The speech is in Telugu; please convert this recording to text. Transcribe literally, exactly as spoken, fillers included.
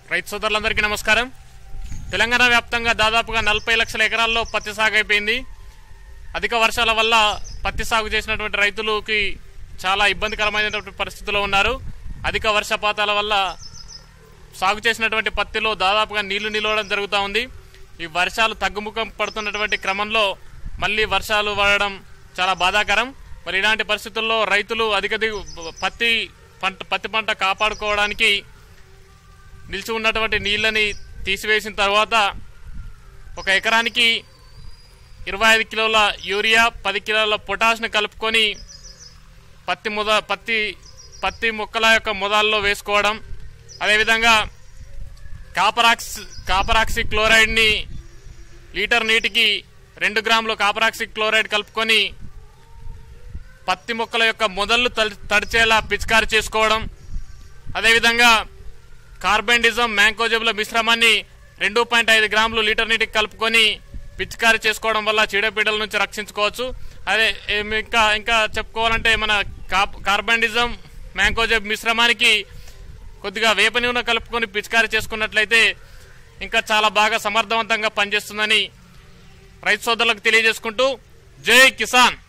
రైతు సోదరులందరికీ నమస్కారం. తెలంగాణ వ్యాప్తంగా దాదాపుగా నలభై లక్షల ఎకరాల్లో పత్తి సాగు అయిపోయింది. అధిక వర్షాల వల్ల పత్తి సాగు చేసినటువంటి రైతులకి చాలా ఇబ్బందికరమైనటువంటి పరిస్థితుల్లో ఉన్నారు. అధిక వర్షపాతాల వల్ల సాగు చేసినటువంటి పత్తిలో దాదాపుగా నీళ్లు నిలవడం జరుగుతూ ఉంది. ఈ వర్షాలు తగ్గుముఖం పడుతున్నటువంటి క్రమంలో మళ్ళీ వర్షాలు పడడం చాలా బాధాకరం. మరి ఇలాంటి పరిస్థితుల్లో రైతులు అధిక పత్తి పంట పత్తి పంట కాపాడుకోవడానికి నిలిచి ఉన్నటువంటి నీళ్ళని తీసివేసిన తర్వాత ఒక ఎకరానికి ఇరవై ఐదు కిలోల యూరియా పది కిలోల పొటాష్ను కలుపుకొని పత్తి మొద పత్తి పత్తి మొక్కల యొక్క మొదల్లో వేసుకోవడం, అదేవిధంగా కాపరాక్స్ కాపరాక్సి క్లోరైడ్ని లీటర్ నీటికి రెండు గ్రాముల కాపరాక్సి క్లోరైడ్ కలుపుకొని పత్తి మొక్కల యొక్క మొదళ్ళు తడిచేలా పిచికారి చేసుకోవడం, అదేవిధంగా కార్బెండిజం మ్యాంకోజెబుల మిశ్రమాన్ని రెండు పాయింట్ ఐదు గ్రాములు లీటర్ నీటికి కలుపుకొని పిచికారి చేసుకోవడం వల్ల చీడపీడల నుంచి రక్షించుకోవచ్చు. అదే ఇంకా ఇంకా చెప్పుకోవాలంటే మన కార్బెండిజం మ్యాంకోజెబ్ మిశ్రమానికి కొద్దిగా వేప నూనె కలుపుకొని పిచికారి చేసుకున్నట్లయితే ఇంకా చాలా బాగా సమర్థవంతంగా పనిచేస్తుందని రైతు సోదరులకు తెలియజేసుకుంటూ జై కిసాన్.